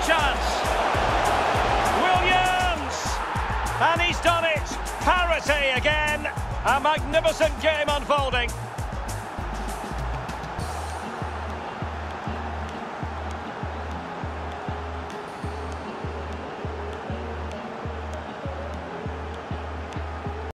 chance. Williams! And he's done it. Parity again. A magnificent game unfolding.